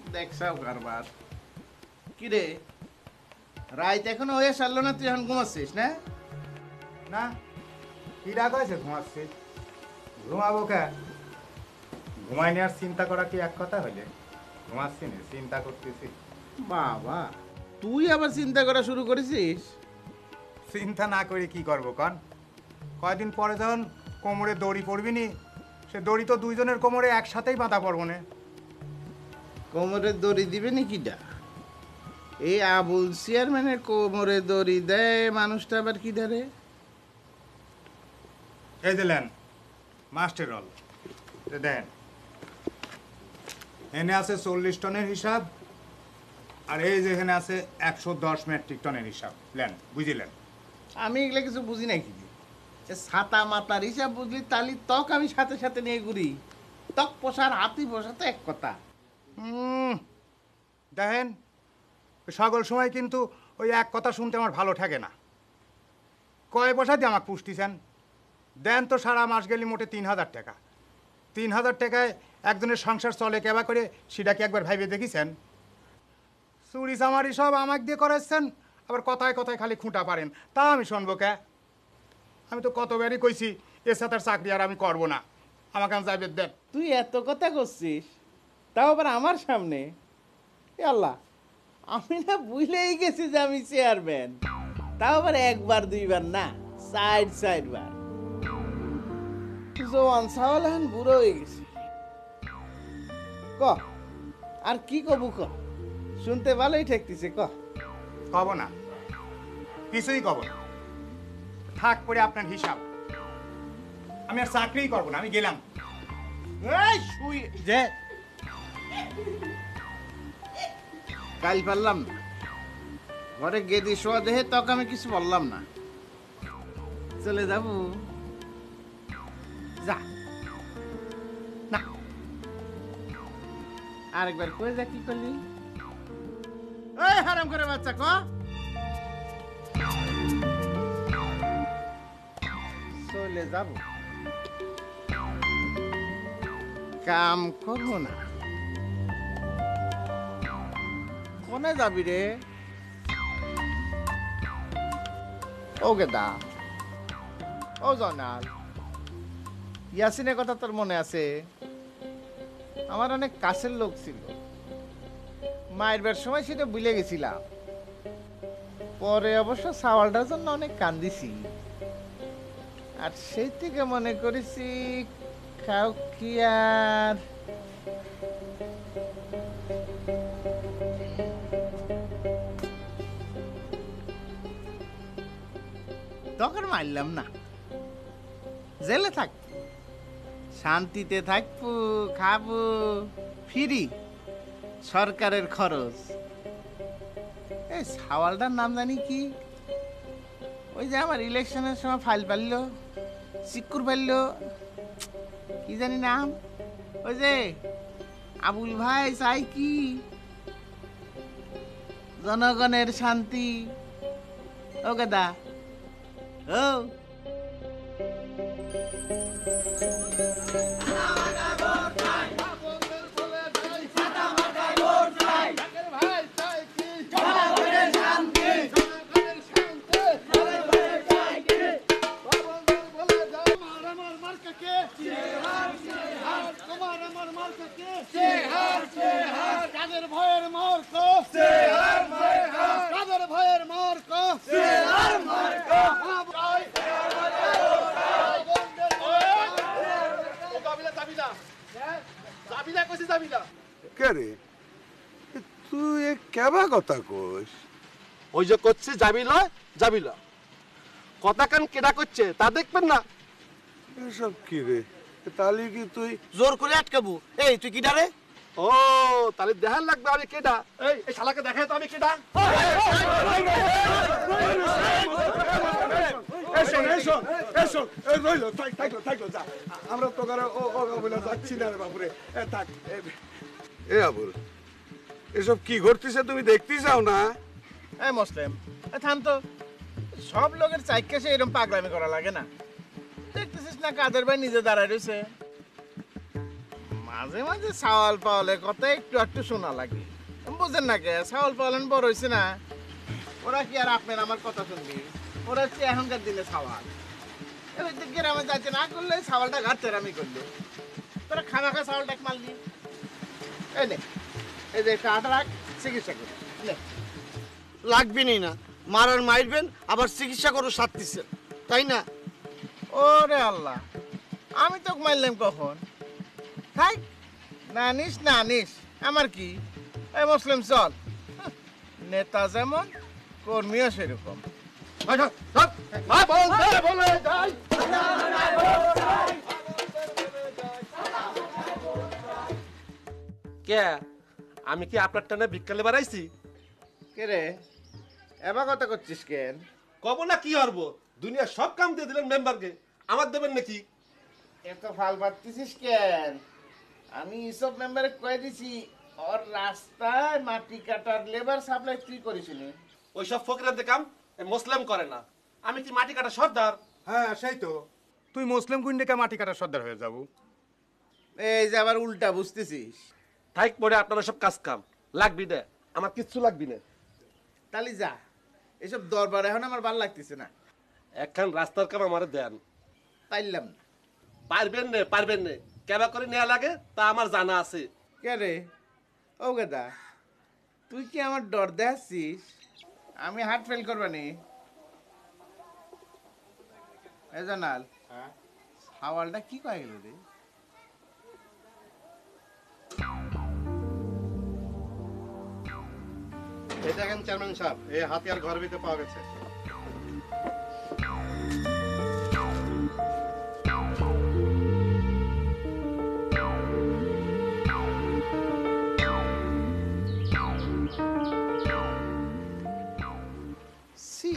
দেখছাও কারবার কি রে রাইত এখনো হয়ে সারলো না তুই এখন ঘুমাচ্ছিস না না কি রাগ হয়েছে ঘুমাচ্ছি ঘুমাবো কে ঘুমাই নেওয়ার চিন্তা করা কি এক কথা হইলে ঘুমাচ্ছি না চিন্তা করতেছি বাবা তুই আবার চিন্তা করা শুরু করেছিস চিন্তা না করে কি করবো কন কয়দিন পরে যখন কোমরে দড়ি পড়বি নি সে দড়ি তো দুইজনের কোমরে একসাথেই বাঁধা পড়বো না কোমরে দড়ি দিবে নাকি ডা এই আবুল চেয়ারম্যানের কোমরে দড়ি দেয় মানুষটা আবার কি ধরে এই দিলেন মাস্টার রল দেন এনে আছে 40 টনের হিসাব আর এই যেখানে আছে 110 মেট্রিক টনের হিসাব লেন বুঝিলেন আমি এগুলো কিছু বুঝি না কি ছাতা মাতার হিসাব বুঝলি তালি তক আমি সাথে সাথে নিয়ে ঘুরি তক পোষার হাতি পোষা তো এক কথা দেখেন সকল সময় কিন্তু ওই এক কথা শুনতে আমার ভালো ঠেকে না কয় পয়সা দিয়ে আমাকে পুষতিছেন দেন তো সারা মাস গেলি মোটে 3000 টাকা 3000 টাকায় একজনের সংসার চলে কেবা করে সেটা কি একবার ভাইবে দেখিছেন চুরি চামারি সব আমাকে দিয়ে করাচ্ছেন আবার কথায় কথায় খালি খুঁটা পারেন তা আমি শুনবো কে আমি তো কতবারই কইছি এর সাথে চাকরি আর আমি করবো না আমাকে আমি যাইবে দেন তুই এত কথা করছিস তাও আবার আমার সামনে এ আল্লাহ আমি না বুঝলেই গেছি যে আমি চেয়ারম্যান তাও আবার একবার দুইবার না 4-4 জোয়ান সাওয়াল এখন বুড়ো হয়ে গেছে ক আর কি কবু ক শুনতে ভালোই ঠেকতেছে ক কব না কিছুই কব না থাক করে আপনার হিসাব আমি আর চাকরিই করবো না আমি গেলাম এই শুই যে কাল পারলাম না ঘরে গেদি শোয়া দেহে তখন আমি কিছু বললাম না চলে যাব যা না আরেকবার কই যা কি করলি এই হারাম করে বাচ্চা ক চলে যাব কাম করবো না কোনে যাবি রে ও গেদা ও জনাল ইয়াসিনের কথা তোর মনে আছে আমার অনেক কাছের লোক ছিল মায়ের বার সময় সেটা ভুলে গেছিলাম পরে অবশ্য সাওয়ালটার জন্য অনেক কান্দিছি আর সেই থেকে মনে করেছি খাও কি আর তখন মারলাম না জেলে থাক শান্তিতে থাকবো খাবো ফিরি সরকারের খরচ এই সাওয়ালটার নাম জানি কি ওই যে আমার ইলেকশনের সময় ফাইল পারলো সিকুর পারলো কি জানি নাম ওই যে আবুল ভাই চাই কি জনগণের শান্তি ও গাদা ও তুই কেবা কথা কোস ওই যে করছে যাবিল যাবিল কথা কান কেডা করছে তা দেখবেন না এসব কি রে তাহলে কি তুই জোর করে আটকাবো এই তুই কিডা রে ও তাহলে দেখার লাগবে আমি কেডা এই শালাকে দেখাই তো আমি কেডা আমরা তো যাচ্ছি না রে বাবুরে থাক এ আবুল এসব কি ঘটতেছে তুমি দেখতে চাও না এই মুসলিম থাম তো সব লোকের চাইকে সে এরকম পাগলামি করা লাগে না দেখতেছিস না কাদের ভাই নিজে দাঁড়ায় রয়েছে মাঝে মাঝে সাওয়াল পাওয়ালের কথা একটু একটু শোনা লাগে। বুঝেন না কে, সাওয়াল পাওয়ালেন বড় হয়েছে না, ওরা কি আর আপনার আমার কথা শুনবি? ওরা হচ্ছে এখনকার দিনে সাওয়াল। এবার তো গ্রামে যাচ্ছে না করলে সাওয়ালটা ঘাটছে আমি করলে তোরা খামাখা সাওয়ালটা মারলি। এই নে, এই যে একটা আটা রাখ, চিকিৎসা করি নে। লাগবে না, মারার মারবেন আবার চিকিৎসা করে সারতেছেন, তাই না? ওরে আল্লাহ, আমি তোকে মারলাম কখন? হাই, না নিস না নিস, আমার কি? এই মুসলিম চল, নেতা যেমন কর্মীও সেরকম। কে আমি কি আপনার টানে বিকালে বাড়াইছি? কে রে, এবার কথা করছিস কেন? কব না কি হারবো, দুনিয়া সব কাম দিয়ে দিলেন মেম্বারকে, আমার দেবেন নাকি? এত ফাল পাচ্ছিস কেন? আমি এসব মেম্বারে কয়ে দিছি ওর রাস্তায় মাটি কাটার লেবার সাপ্লাই তুই করিসনি। ওই সব ফকিরের কাম মুসলিম করে না। আমি কি মাটি কাটা সর্দার? হ্যাঁ সেই তো, তুই মুসলিম কুইন্ডেকে মাটি কাটার সর্দার হয়ে যাবো। এই যে আবার উল্টা বুঝতেছিস। থাইক পরে আপনারা সব কাজ কাম লাগবি না, আমার কিচ্ছু লাগবি না। তালি যা, এসব দরবার এখন আমার ভালো লাগতেছে না। একখান রাস্তার কাম আমার দেন। পাইলাম না। পারবেন না কেবা করে নেওয়া লাগে তা আমার জানা আছে। কে রে, ও গেদা, তুই কি আমার ডর দেখাচ্ছিস? আমি হার্ট ফেল করবানি। এ জানাল, হাওয়ালটা কি কয়ে গেল রে? এই দেখেন চেয়ারম্যান সাহেব, এই হাতিয়ার ঘর ভিতরে পাওয়া গেছে। সি,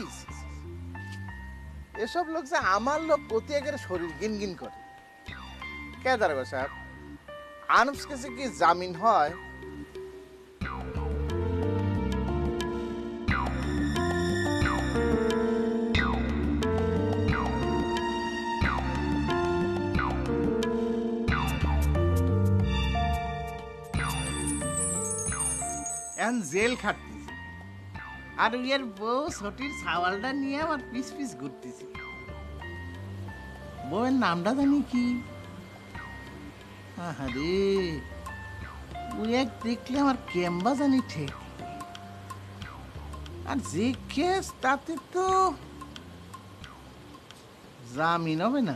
এসব লোক যে আমার লোক প্রতি একের শরীর গিন গিন করে। কে দাঁড়াবে সাহেব, আনুস কাছে কি জামিন হয়? এখন জেল খাটতেছি আর এর বউ ছটির ছাওয়ালটা নিয়ে আমার পিস পিস ঘুরতেছি। বউয়ের নামটা জানি কি? আরে ওই এক দেখলে আমার কেম্বা জানি ঠিক। আর যে কেস তাতে তো জামিন হবে না।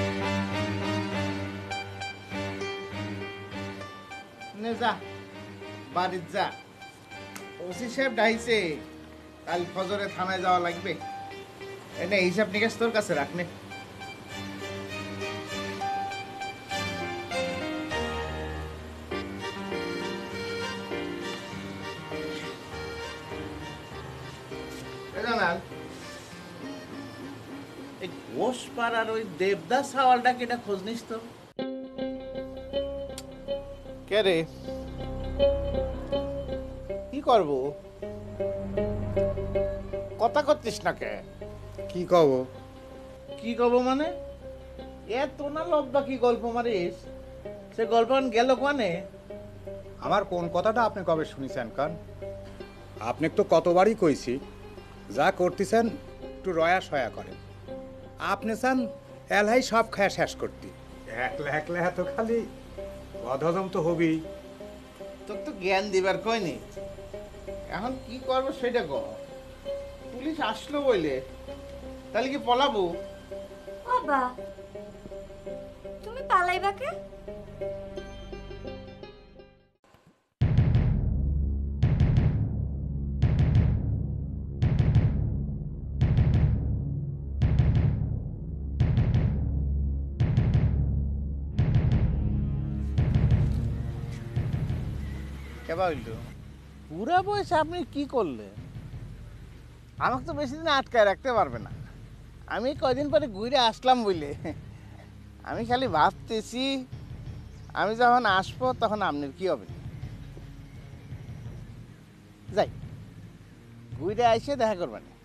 নে যা, বাড়ির যা, ওসি সাহেব ডাইছে কাল ফজরে থানায় যাওয়া লাগবে। এনে হিসাব নিকাশ তোর কাছে রাখনে। এই ঘোষ পাড়ার ওই দেবদাস হাওয়ালটাকে এটা খোঁজ নিস তো। কে রে, কি করবো? কথা করছিস না কে? কি কব? কি কব মানে? এত না লব্বা কি গল্প মারিস? সে গল্প গেল কোনে? আমার কোন কথাটা আপনি কবে শুনেছেন কান? আপনি তো কতবারই কইছি যা করতেছেন একটু রয়া সয়া করেন। আপনি চান এলাই সব খায়া শেষ করতে। একলা একলা এত খালি অধজম তো হবেই। তোর তো জ্ঞান দিবার কয়নি, এখন কি করবো সেটা কর। পুলিশ আসলো বইলে তাহলে কি পলাবো? বাবা তুমি পালাইবা কে? কেবা হইল? পুরা বয়সে আপনি কি করলেন? আমাকে তো বেশি দিন আটকায় রাখতে পারবে না। আমি কয়দিন পরে ঘুরে আসলাম বলে আমি খালি ভাবতেছি আমি যখন আসবো তখন আপনার কি হবে। যাই, ঘুরে এসে দেখা করবেন।